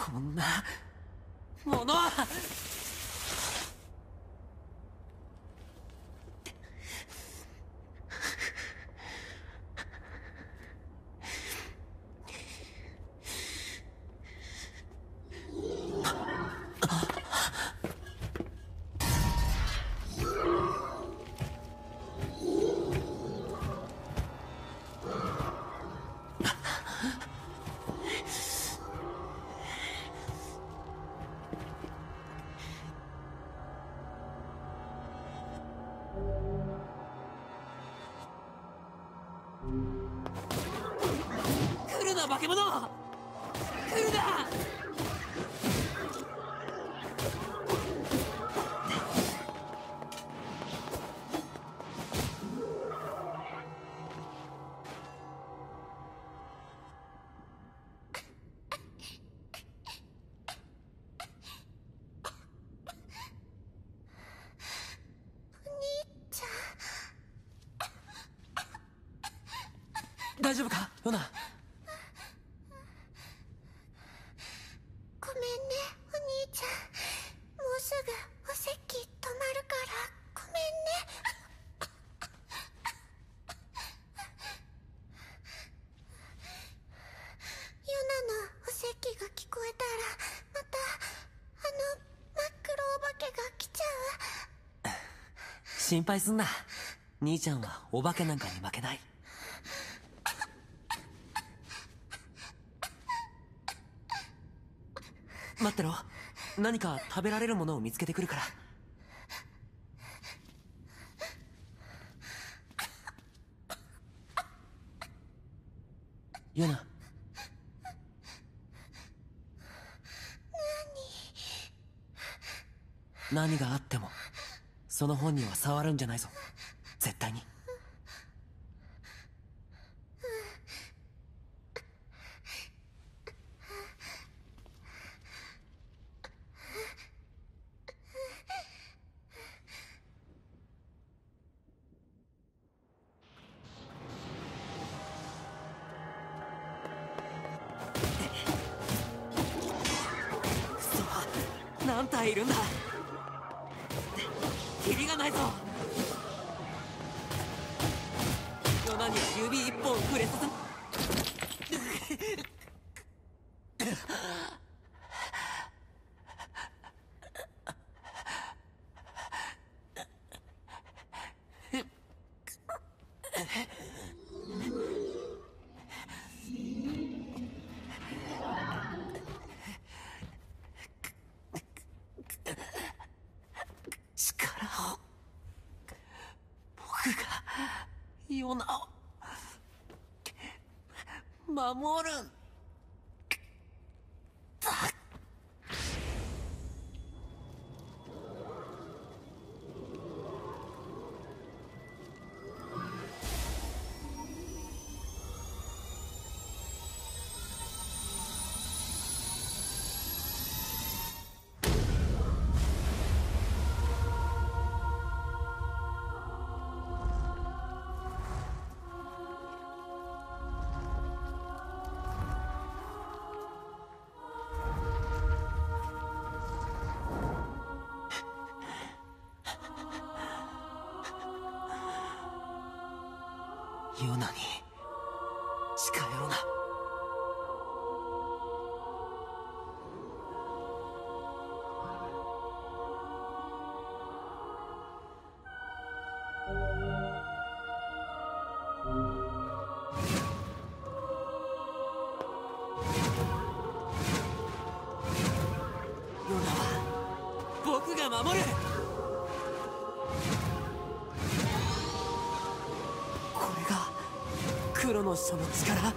こんなものは。来るな化け物、来るな。大丈夫かヨナ。 ごめんねお兄ちゃん、もうすぐお席止まるからごめんね。ヨナのお席が聞こえたらまた真っ黒お化けが来ちゃう。 心配すんな、兄ちゃんはお化けなんかに負けない。待ってろ、何か食べられるものを見つけてくるから。ヨナ。何があってもその本には触るんじゃないぞ、絶対に。何体いるんだ。キリがないぞ。ヨナには指一本触れさせ。力を、僕がヨナを守るんだ。ヨナに近寄るな。ヨナは僕が守る。これが黒の書の力。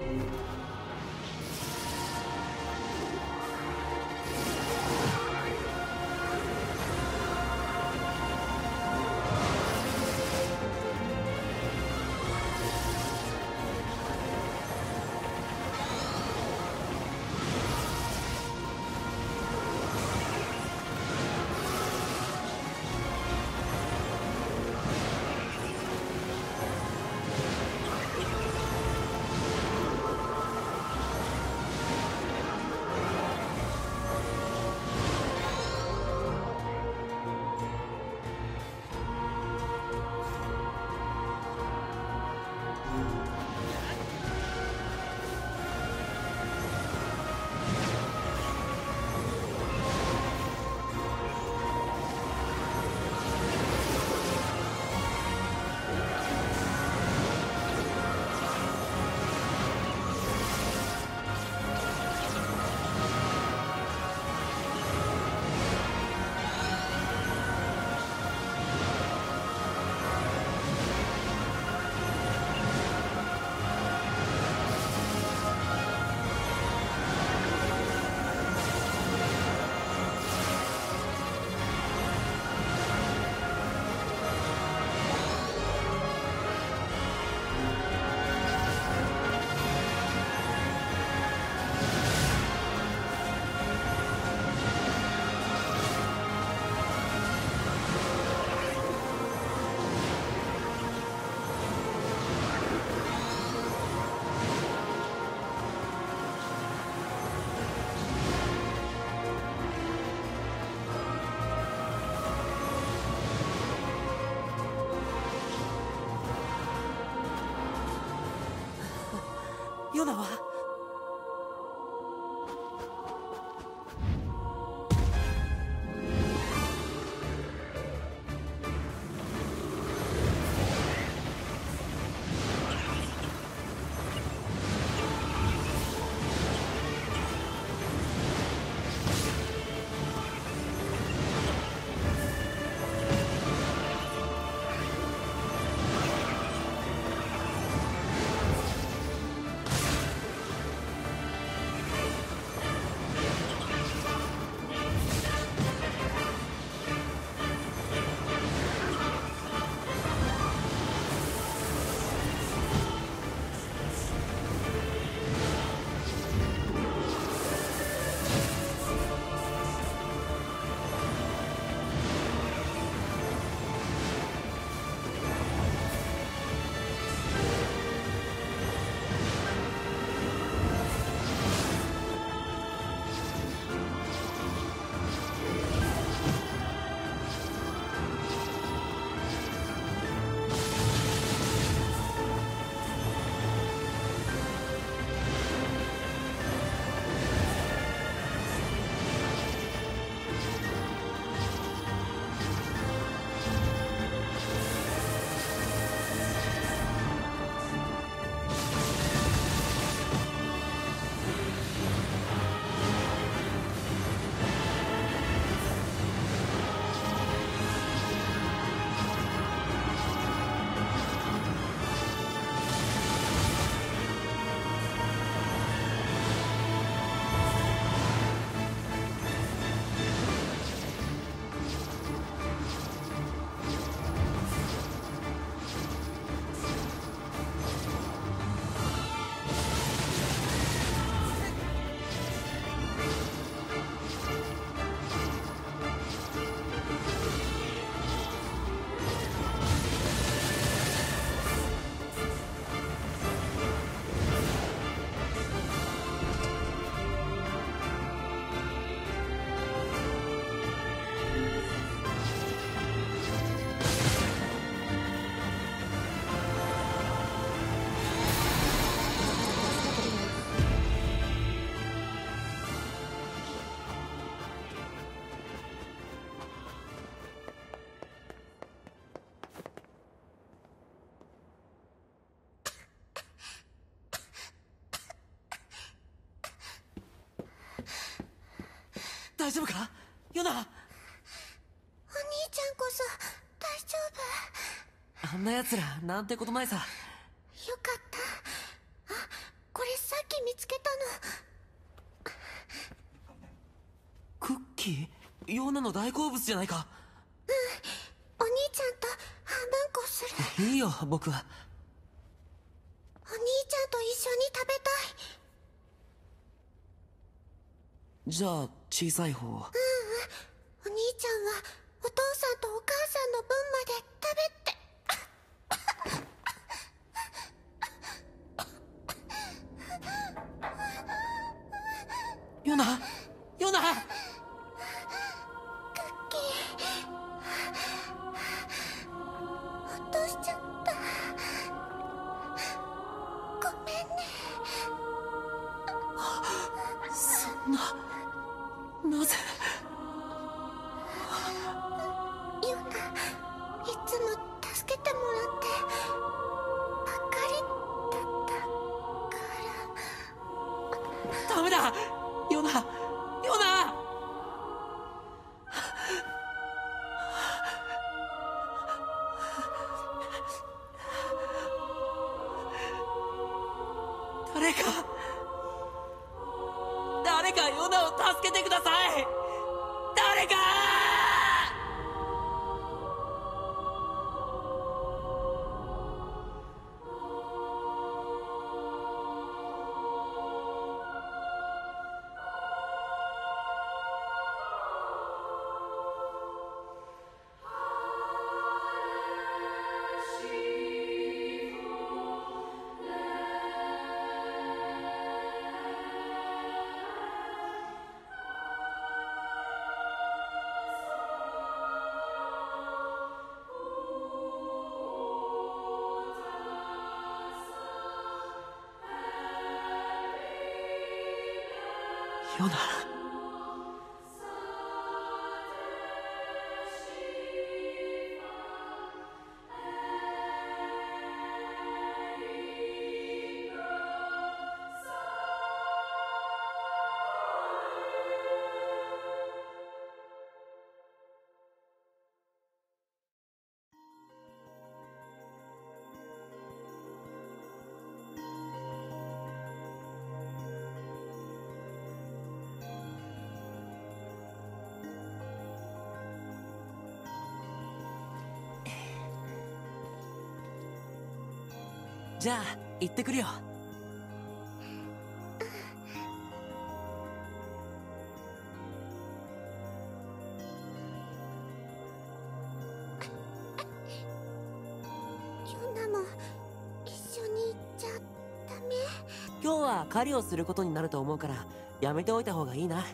ヨナは？大丈夫かヨナ？お兄ちゃんこそ大丈夫？ あんな奴らなんてことないさ。 よかった。あ、これさ、 見つけたの。 クッキー、ヨナの大好物じゃないか。 お兄ちゃんと半分こする。 いいよ、僕は。 お兄ちゃんと一緒に食べたい。 じゃあ小さい方を。 お兄ちゃんはお父さんとお母さんの分まで食べて。 ヨナ、ヨナ。 クッキー落としちゃった。ごめんね。 そんな、なぜ。 ヨナ、いつも助けてもらってばっかりだったから。 ダメだ、ヨナ、ヨナ。誰かヨナを助けてください。誰か。ヨナ。じゃあ行ってくるよ。 ヨナも一緒に行っちゃダメ？ 今日は狩りをすることになると思うからやめておいた方がいいな。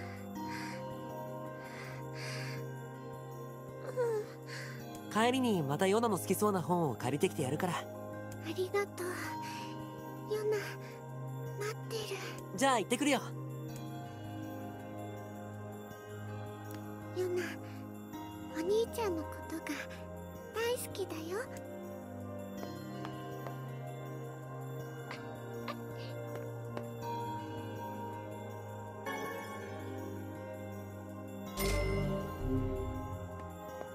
帰りにまたヨナの好きそうな本を借りてきてやるから。 ありがとう。ヨナ、待ってる。 じゃあ行ってくるよ。 ヨナ、お兄ちゃんのことが大好きだよ。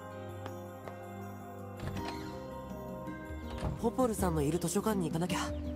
ポポルさんのいる図書館に行かなきゃ。